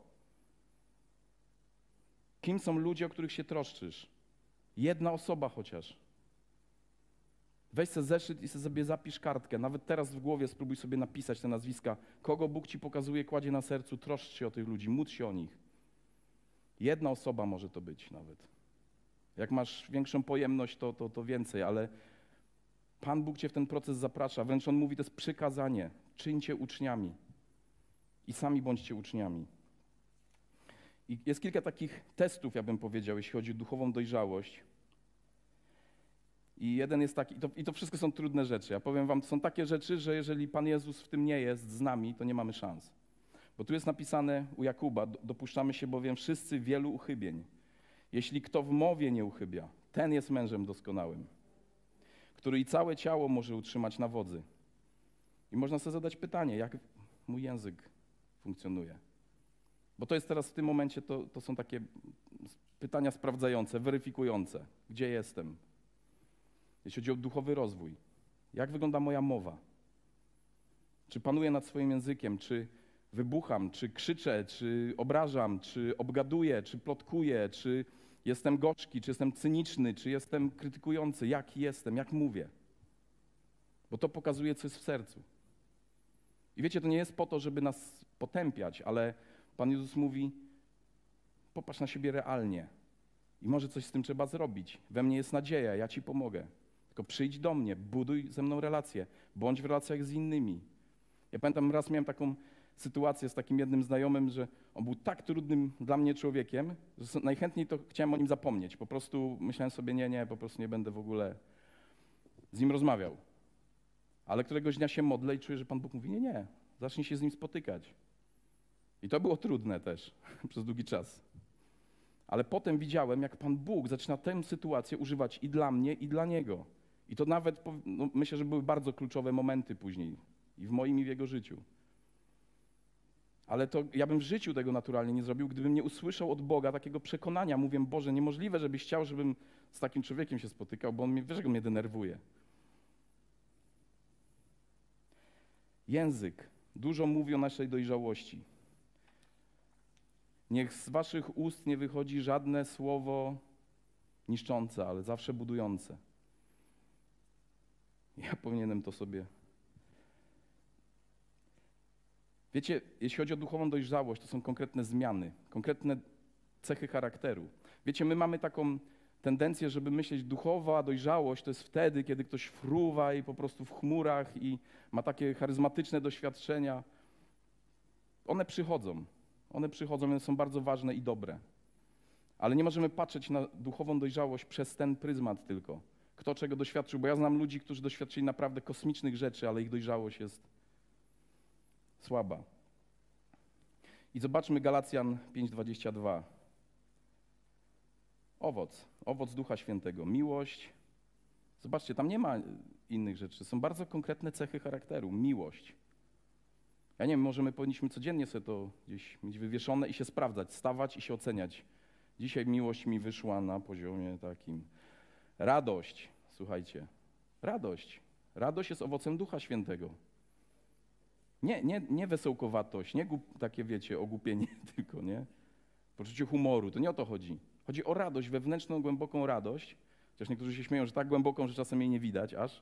Kim są ludzie, o których się troszczysz? Jedna osoba chociaż. Weź sobie zeszyt i sobie zapisz kartkę. Nawet teraz w głowie spróbuj sobie napisać te nazwiska. Kogo Bóg Ci pokazuje, kładzie na sercu, troszcz się o tych ludzi, módl się o nich. Jedna osoba może to być nawet. Jak masz większą pojemność, to, to, to więcej, ale Pan Bóg Cię w ten proces zaprasza. Wręcz On mówi, to jest przykazanie. Czyńcie uczniami. I sami bądźcie uczniami. I jest kilka takich testów, ja bym powiedział, jeśli chodzi o duchową dojrzałość. I jeden jest taki, i to, i to wszystko są trudne rzeczy. Ja powiem wam, to są takie rzeczy, że jeżeli Pan Jezus w tym nie jest z nami, to nie mamy szans. Bo tu jest napisane u Jakuba, dopuszczamy się bowiem wszyscy wielu uchybień. Jeśli kto w mowie nie uchybia, ten jest mężem doskonałym, który i całe ciało może utrzymać na wodzy. I można sobie zadać pytanie, jak mój język funkcjonuje. Bo to jest teraz w tym momencie, to, to są takie pytania sprawdzające, weryfikujące. Gdzie jestem? Jeśli chodzi o duchowy rozwój. Jak wygląda moja mowa? Czy panuję nad swoim językiem? Czy wybucham? Czy krzyczę? Czy obrażam? Czy obgaduję? Czy plotkuję? Czy jestem gorzki? Czy jestem cyniczny? Czy jestem krytykujący? Jaki jestem? Jak mówię? Bo to pokazuje, co jest w sercu. I wiecie, to nie jest po to, żeby nas potępiać, ale Pan Jezus mówi, popatrz na siebie realnie i może coś z tym trzeba zrobić. We mnie jest nadzieja, ja Ci pomogę. Tylko przyjdź do mnie, buduj ze mną relacje, bądź w relacjach z innymi. Ja pamiętam, raz miałem taką sytuację z takim jednym znajomym, że on był tak trudnym dla mnie człowiekiem, że najchętniej to chciałem o nim zapomnieć. Po prostu myślałem sobie, nie, nie, po prostu nie będę w ogóle z nim rozmawiał. Ale któregoś dnia się modlę i czuję, że Pan Bóg mówi, nie, nie, zacznij się z nim spotykać. I to było trudne też przez długi czas. Ale potem widziałem, jak Pan Bóg zaczyna tę sytuację używać i dla mnie, i dla niego. I to nawet, no, myślę, że były bardzo kluczowe momenty później. I w moim, i w jego życiu. Ale to ja bym w życiu tego naturalnie nie zrobił, gdybym nie usłyszał od Boga takiego przekonania. Mówię, Boże, niemożliwe, żebyś chciał, żebym z takim człowiekiem się spotykał, bo on mnie, wiesz, że mnie denerwuje. Język dużo mówi o naszej dojrzałości. Niech z waszych ust nie wychodzi żadne słowo niszczące, ale zawsze budujące. Ja powinienem to sobie... Wiecie, jeśli chodzi o duchową dojrzałość, to są konkretne zmiany, konkretne cechy charakteru. Wiecie, my mamy taką tendencję, żeby myśleć, duchowa dojrzałość to jest wtedy, kiedy ktoś fruwa i po prostu w chmurach i ma takie charyzmatyczne doświadczenia. One przychodzą, one przychodzą, one są bardzo ważne i dobre. Ale nie możemy patrzeć na duchową dojrzałość przez ten pryzmat tylko. Kto czego doświadczył, bo ja znam ludzi, którzy doświadczyli naprawdę kosmicznych rzeczy, ale ich dojrzałość jest słaba. I zobaczmy Galacjan pięć dwadzieścia dwa. Owoc, owoc Ducha Świętego, miłość. Zobaczcie, tam nie ma innych rzeczy. Są bardzo konkretne cechy charakteru. Miłość. Ja nie wiem, może my powinniśmy codziennie sobie to gdzieś mieć wywieszone i się sprawdzać, stawać i się oceniać. Dzisiaj miłość mi wyszła na poziomie takim. Radość, słuchajcie, radość. Radość jest owocem Ducha Świętego. Nie, nie, nie wesołkowatość, nie głup, takie wiecie, ogłupienie tylko, nie? Poczucie humoru, to nie o to chodzi. Chodzi o radość, wewnętrzną, głęboką radość. Chociaż niektórzy się śmieją, że tak głęboką, że czasem jej nie widać aż.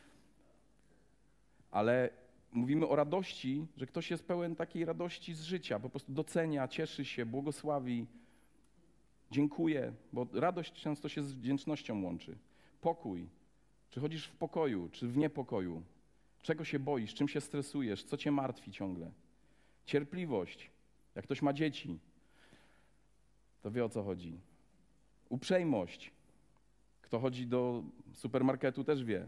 Ale mówimy o radości, że ktoś jest pełen takiej radości z życia, po prostu docenia, cieszy się, błogosławi, dziękuję, bo radość często się z wdzięcznością łączy. Pokój. Czy chodzisz w pokoju, czy w niepokoju? Czego się boisz, czym się stresujesz, co cię martwi ciągle? Cierpliwość. Jak ktoś ma dzieci, to wie, o co chodzi. Uprzejmość. Kto chodzi do supermarketu, też wie,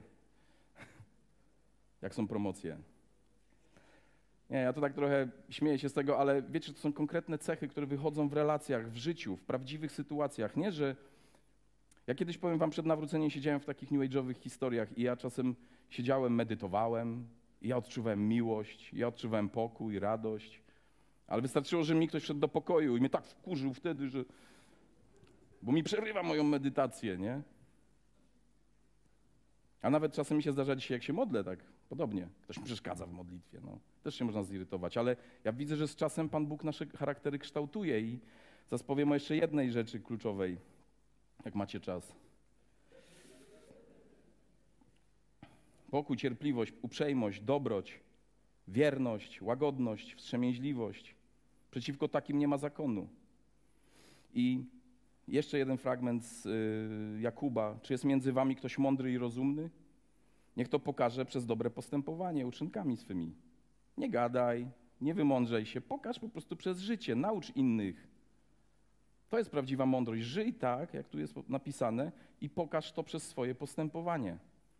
jak są promocje. Nie, ja to tak trochę śmieję się z tego, ale wiecie, to są konkretne cechy, które wychodzą w relacjach, w życiu, w prawdziwych sytuacjach. Nie, że ja kiedyś, powiem wam, przed nawróceniem siedziałem w takich new age'owych historiach i ja czasem siedziałem, medytowałem i ja odczuwałem miłość, ja odczuwałem pokój, radość, ale wystarczyło, że mi ktoś wszedł do pokoju i mnie tak wkurzył wtedy, że... bo mi przerywa moją medytację, nie? A nawet czasem mi się zdarza dzisiaj, jak się modlę, tak podobnie. Ktoś mi przeszkadza w modlitwie, no. Też się można zirytować, ale ja widzę, że z czasem Pan Bóg nasze charaktery kształtuje i zaraz powiem o jeszcze jednej rzeczy kluczowej, jak macie czas. Pokój, cierpliwość, uprzejmość, dobroć, wierność, łagodność, wstrzemięźliwość. Przeciwko takim nie ma zakonu. I jeszcze jeden fragment z y, Jakuba. Czy jest między wami ktoś mądry i rozumny? Niech to pokaże przez dobre postępowanie, uczynkami swymi. Nie gadaj, nie wymądrzej się, pokaż po prostu przez życie, naucz innych. To jest prawdziwa mądrość. Żyj tak, jak tu jest napisane i pokaż to przez swoje postępowanie.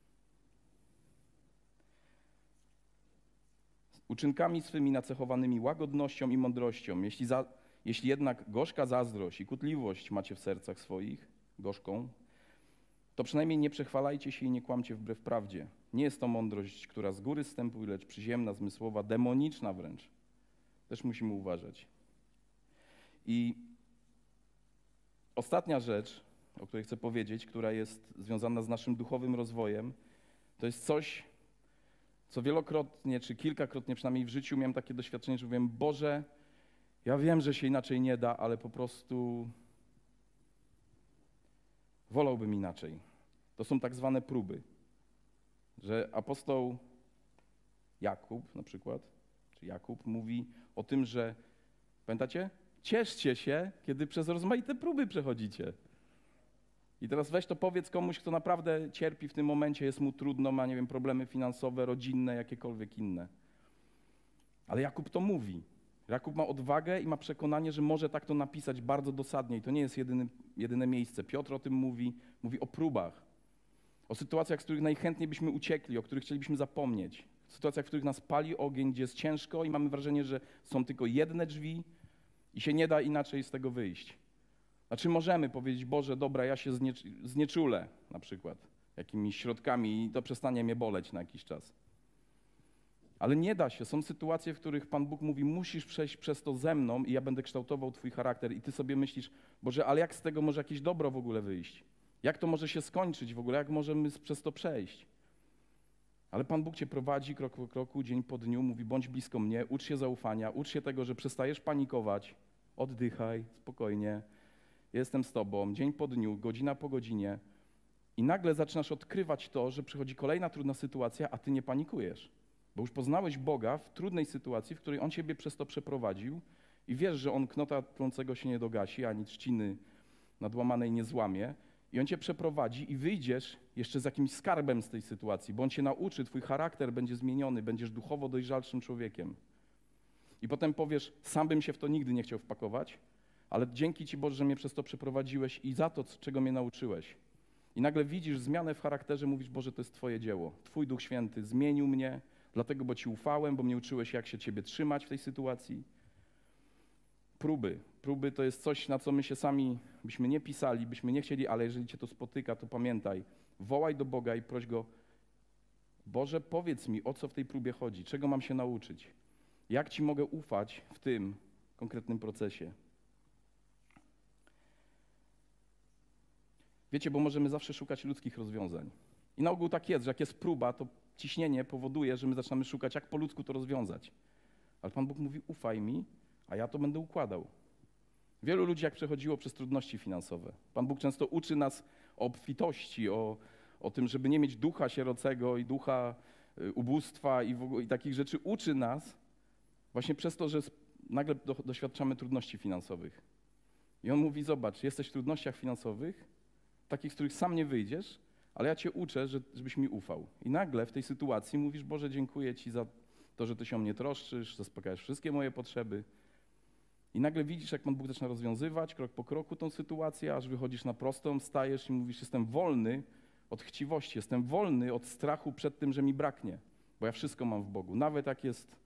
Uczynkami swymi nacechowanymi łagodnością i mądrością. Jeśli, za, jeśli jednak gorzka zazdrość i kłótliwość macie w sercach swoich, gorzką, to przynajmniej nie przechwalajcie się i nie kłamcie wbrew prawdzie. Nie jest to mądrość, która z góry zstępuje, lecz przyziemna, zmysłowa, demoniczna wręcz. Też musimy uważać. I ostatnia rzecz, o której chcę powiedzieć, która jest związana z naszym duchowym rozwojem, to jest coś, co wielokrotnie, czy kilkakrotnie przynajmniej w życiu miałem takie doświadczenie, że mówiłem, Boże, ja wiem, że się inaczej nie da, ale po prostu wolałbym inaczej. To są tak zwane próby, że apostoł Jakub na przykład, czy Jakub mówi o tym, że, pamiętacie? Cieszcie się, kiedy przez rozmaite próby przechodzicie. I teraz weź to powiedz komuś, kto naprawdę cierpi w tym momencie, jest mu trudno, ma, nie wiem, problemy finansowe, rodzinne, jakiekolwiek inne. Ale Jakub to mówi. Jakub ma odwagę i ma przekonanie, że może tak to napisać bardzo dosadnie i to nie jest jedyny, jedyne miejsce. Piotr o tym mówi, mówi o próbach, o sytuacjach, z których najchętniej byśmy uciekli, o których chcielibyśmy zapomnieć, w sytuacjach, w których nas pali ogień, gdzie jest ciężko i mamy wrażenie, że są tylko jedne drzwi i się nie da inaczej z tego wyjść. Znaczy możemy powiedzieć, Boże, dobra, ja się zniecz- znieczulę na przykład jakimiś środkami i to przestanie mnie boleć na jakiś czas. Ale nie da się. Są sytuacje, w których Pan Bóg mówi, musisz przejść przez to ze mną i ja będę kształtował twój charakter. I ty sobie myślisz, Boże, ale jak z tego może jakieś dobro w ogóle wyjść? Jak to może się skończyć w ogóle? Jak możemy przez to przejść? Ale Pan Bóg cię prowadzi krok po kroku, dzień po dniu, mówi, bądź blisko mnie, ucz się zaufania, ucz się tego, że przestajesz panikować, oddychaj spokojnie, jestem z tobą, dzień po dniu, godzina po godzinie. I nagle zaczynasz odkrywać to, że przychodzi kolejna trudna sytuacja, a ty nie panikujesz. Bo już poznałeś Boga w trudnej sytuacji, w której On ciebie przez to przeprowadził i wiesz, że On knota tlącego się nie dogasi, ani trzciny nadłamanej nie złamie. I On cię przeprowadzi i wyjdziesz jeszcze z jakimś skarbem z tej sytuacji, bo On cię nauczy, twój charakter będzie zmieniony, będziesz duchowo dojrzalszym człowiekiem. I potem powiesz, sam bym się w to nigdy nie chciał wpakować, ale dzięki Ci Boże, że mnie przez to przeprowadziłeś i za to, czego mnie nauczyłeś. I nagle widzisz zmianę w charakterze, mówisz, Boże, to jest Twoje dzieło. Twój Duch Święty zmienił mnie, dlatego, bo Ci ufałem, bo mnie uczyłeś, jak się Ciebie trzymać w tej sytuacji. Próby. Próby to jest coś, na co my się sami byśmy nie pisali, byśmy nie chcieli, ale jeżeli Cię to spotyka, to pamiętaj, wołaj do Boga i proś Go, Boże, powiedz mi, o co w tej próbie chodzi, czego mam się nauczyć, jak Ci mogę ufać w tym konkretnym procesie. Wiecie, bo możemy zawsze szukać ludzkich rozwiązań. I na ogół tak jest, że jak jest próba, to ciśnienie powoduje, że my zaczynamy szukać, jak po ludzku to rozwiązać. Ale Pan Bóg mówi, ufaj mi, a ja to będę układał. Wielu ludzi, jak przechodziło przez trudności finansowe, Pan Bóg często uczy nas o obfitości, o, o tym, żeby nie mieć ducha sierocego i ducha ubóstwa i, w ogóle, i takich rzeczy. Uczy nas właśnie przez to, że nagle do, doświadczamy trudności finansowych. I On mówi, zobacz, jesteś w trudnościach finansowych, takich, z których sam nie wyjdziesz, ale ja Cię uczę, że, żebyś mi ufał. I nagle w tej sytuacji mówisz, Boże, dziękuję Ci za to, że Ty się o mnie troszczysz, zaspokajasz wszystkie moje potrzeby. I nagle widzisz, jak Pan Bóg zaczyna rozwiązywać krok po kroku tą sytuację, aż wychodzisz na prostą, stajesz i mówisz, jestem wolny od chciwości, jestem wolny od strachu przed tym, że mi braknie, bo ja wszystko mam w Bogu. Nawet jak jest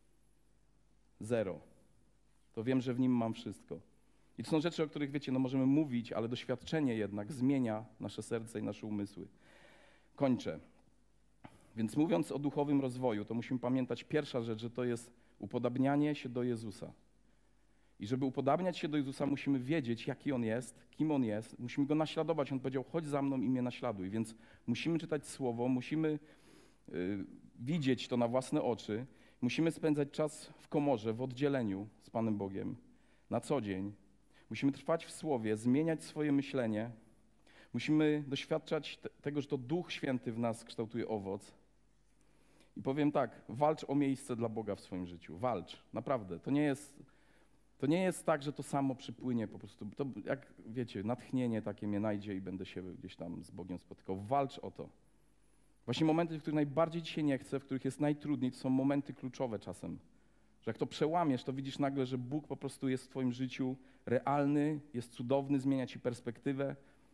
zero, to wiem, że w Nim mam wszystko. I to są rzeczy, o których, wiecie, no możemy mówić, ale doświadczenie jednak zmienia nasze serce i nasze umysły. Kończę. Więc mówiąc o duchowym rozwoju, to musimy pamiętać pierwsza rzecz, że to jest upodabnianie się do Jezusa. I żeby upodabniać się do Jezusa, musimy wiedzieć, jaki On jest, kim On jest. Musimy Go naśladować. On powiedział, chodź za mną i mnie naśladuj. Więc musimy czytać Słowo, musimy y, widzieć to na własne oczy. Musimy spędzać czas w komorze, w oddzieleniu z Panem Bogiem na co dzień. Musimy trwać w Słowie, zmieniać swoje myślenie. Musimy doświadczać te, tego, że to Duch Święty w nas kształtuje owoc. I powiem tak, walcz o miejsce dla Boga w swoim życiu. Walcz, naprawdę. To nie jest, to nie jest tak, że to samo przypłynie po prostu. To, jak wiecie, natchnienie takie mnie najdzie i będę się gdzieś tam z Bogiem spotykał. Walcz o to. Właśnie momenty, w których najbardziej ci się nie chce, w których jest najtrudniej, to są momenty kluczowe czasem. Że jak to przełamiesz, to widzisz nagle, że Bóg po prostu jest w twoim życiu realny, jest cudowny, zmienia ci perspektywę.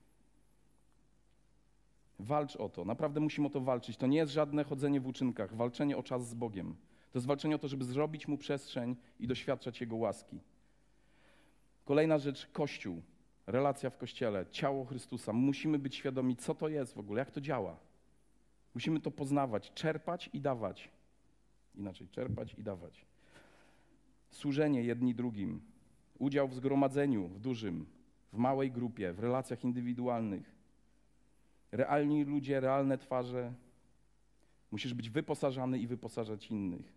Walcz o to. Naprawdę musimy o to walczyć. To nie jest żadne chodzenie w uczynkach, walczenie o czas z Bogiem. To jest walczenie o to, żeby zrobić Mu przestrzeń i doświadczać Jego łaski. Kolejna rzecz, Kościół. Relacja w Kościele, ciało Chrystusa. Musimy być świadomi, co to jest w ogóle, jak to działa. Musimy to poznawać, czerpać i dawać. Inaczej, czerpać i dawać. Służenie jedni drugim. Udział w zgromadzeniu, w dużym, w małej grupie, w relacjach indywidualnych. Realni ludzie, realne twarze. Musisz być wyposażany i wyposażać innych.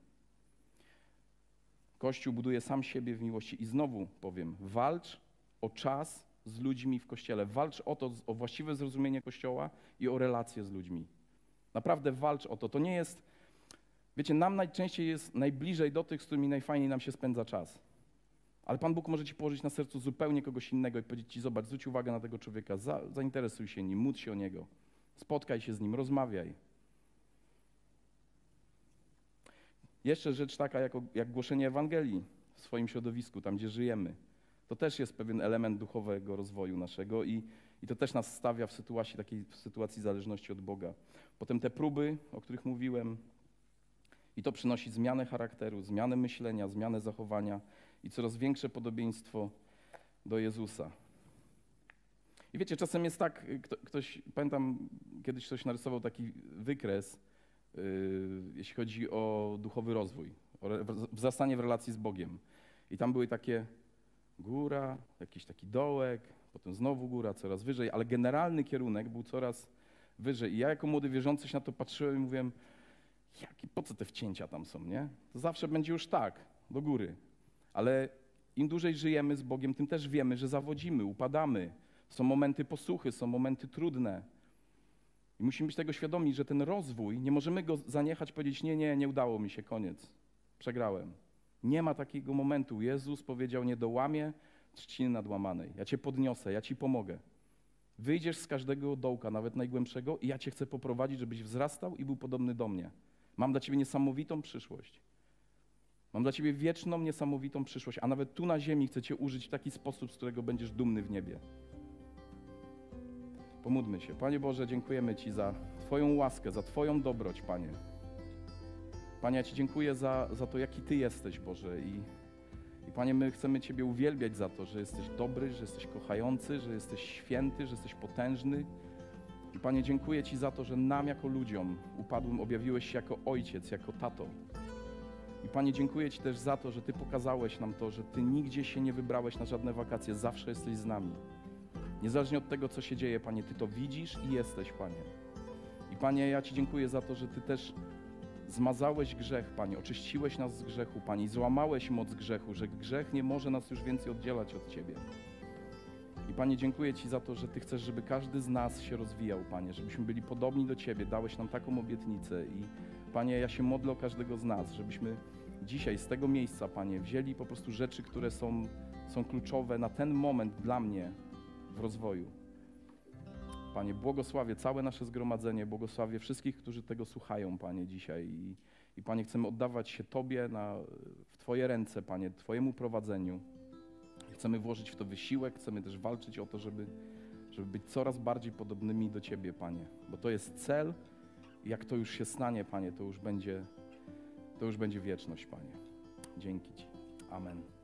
Kościół buduje sam siebie w miłości. I znowu powiem, walcz o czas z ludźmi w Kościele. Walcz o to, o właściwe zrozumienie Kościoła i o relacje z ludźmi. Naprawdę walcz o to. To nie jest, wiecie, nam najczęściej jest najbliżej do tych, z którymi najfajniej nam się spędza czas. Ale Pan Bóg może ci położyć na sercu zupełnie kogoś innego i powiedzieć ci, zobacz, zwróć uwagę na tego człowieka, za, zainteresuj się nim, módl się o niego, spotkaj się z nim, rozmawiaj. Jeszcze rzecz taka, jak, jak głoszenie Ewangelii w swoim środowisku, tam gdzie żyjemy. To też jest pewien element duchowego rozwoju naszego i, i to też nas stawia w sytuacji takiej w sytuacji zależności od Boga. Potem te próby, o których mówiłem, i to przynosi zmianę charakteru, zmianę myślenia, zmianę zachowania i coraz większe podobieństwo do Jezusa. I wiecie, czasem jest tak, kto, ktoś, pamiętam, kiedyś ktoś narysował taki wykres, yy, jeśli chodzi o duchowy rozwój, o wzrastanie w relacji z Bogiem. I tam były takie góra, jakiś taki dołek, potem znowu góra, coraz wyżej, ale generalny kierunek był coraz wyżej. I ja jako młody wierzący się na to patrzyłem i mówiłem, jaki, po co te wcięcia tam są, nie? To zawsze będzie już tak, do góry. Ale im dłużej żyjemy z Bogiem, tym też wiemy, że zawodzimy, upadamy. Są momenty posuchy, są momenty trudne. I musimy być tego świadomi, że ten rozwój, nie możemy go zaniechać, powiedzieć, nie, nie, nie udało mi się, koniec, przegrałem. Nie ma takiego momentu. Jezus powiedział, nie dołamię trzciny nadłamanej. Ja cię podniosę, ja ci pomogę. Wyjdziesz z każdego dołka, nawet najgłębszego, i ja cię chcę poprowadzić, żebyś wzrastał i był podobny do mnie. Mam dla ciebie niesamowitą przyszłość. Mam dla ciebie wieczną, niesamowitą przyszłość, a nawet tu na ziemi chcę cię użyć w taki sposób, z którego będziesz dumny w niebie. Pomódlmy się. Panie Boże, dziękujemy Ci za Twoją łaskę, za Twoją dobroć, Panie. Panie, ja Ci dziękuję za, za to, jaki Ty jesteś, Boże. I, I Panie, my chcemy Ciebie uwielbiać za to, że jesteś dobry, że jesteś kochający, że jesteś święty, że jesteś potężny. I Panie, dziękuję Ci za to, że nam jako ludziom upadłym objawiłeś się jako Ojciec, jako Tato. I Panie, dziękuję Ci też za to, że Ty pokazałeś nam to, że Ty nigdzie się nie wybrałeś na żadne wakacje, zawsze jesteś z nami. Niezależnie od tego, co się dzieje, Panie, Ty to widzisz i jesteś, Panie. I Panie, ja Ci dziękuję za to, że Ty też zmazałeś grzech, Panie, oczyściłeś nas z grzechu, Panie, i złamałeś moc grzechu, że grzech nie może nas już więcej oddzielać od Ciebie. I Panie, dziękuję Ci za to, że Ty chcesz, żeby każdy z nas się rozwijał, Panie, żebyśmy byli podobni do Ciebie, dałeś nam taką obietnicę i Panie, ja się modlę o każdego z nas, żebyśmy dzisiaj z tego miejsca, Panie, wzięli po prostu rzeczy, które są, są kluczowe na ten moment dla mnie w rozwoju. Panie, błogosławię całe nasze zgromadzenie, błogosławię wszystkich, którzy tego słuchają, Panie, dzisiaj. I, i Panie, chcemy oddawać się Tobie na, w Twoje ręce, Panie, Twojemu prowadzeniu. Chcemy włożyć w to wysiłek, chcemy też walczyć o to, żeby, żeby być coraz bardziej podobnymi do Ciebie, Panie. Bo to jest cel i jak to już się stanie, Panie, to już będzie, to już będzie wieczność, Panie. Dzięki Ci. Amen.